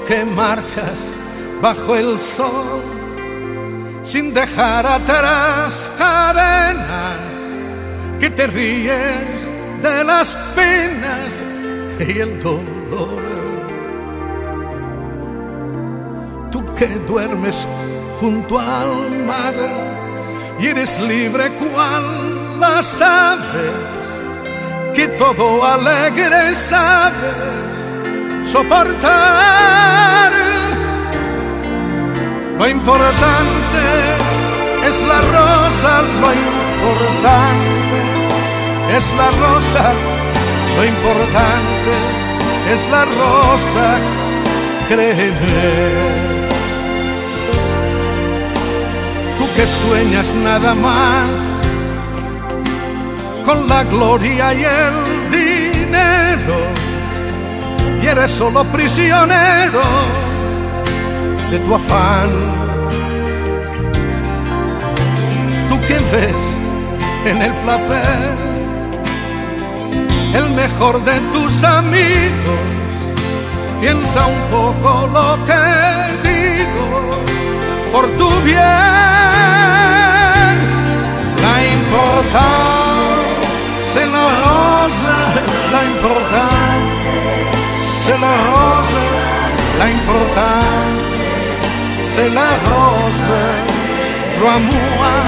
que marchas bajo el sol, sin dejar atrás cadenas, que te ríes de las penas y el dolor. Tú que duermes junto al mar y eres libre cual las aves, que todo alegre sabes soportar. Lo importante es la rosa, lo importante es la rosa, lo importante es la rosa, créeme. Tú que sueñas nada más con la gloria y el dinero, y eres solo prisionero de tu afán. Tú que ves en el papel el mejor de tus amigos, piensa un poco lo que digo por tu bien. La importancia c'est la rosa, la importante c'est la rosa, la importante c'est la rosa, crois-moi.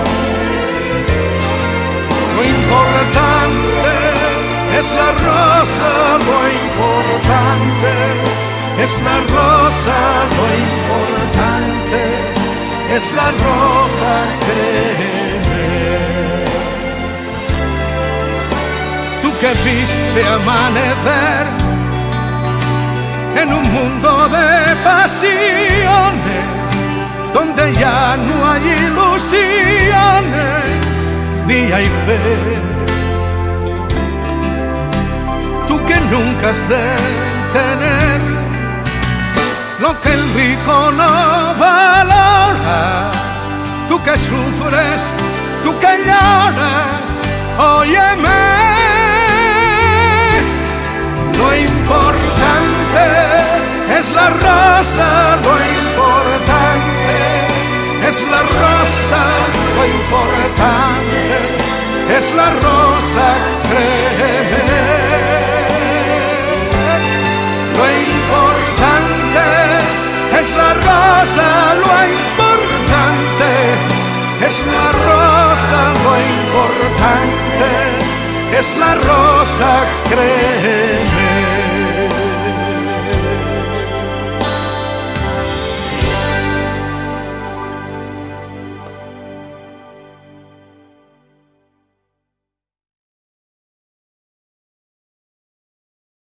Lo importante es la rosa, lo importante es la rosa, lo importante es la rosa, créeme. Tú que viste amanecer en un mundo de pasiones, donde ya no hay ilusiones ni hay fe. Tú que nunca has de tener lo que el rico no valora, tú que sufres, tú que lloras, óyeme. Lo importante es la rosa, lo importante es la rosa, lo importante es la rosa, créeme. Lo importante es la rosa, lo importante es la rosa, lo importante es la rosa, créeme.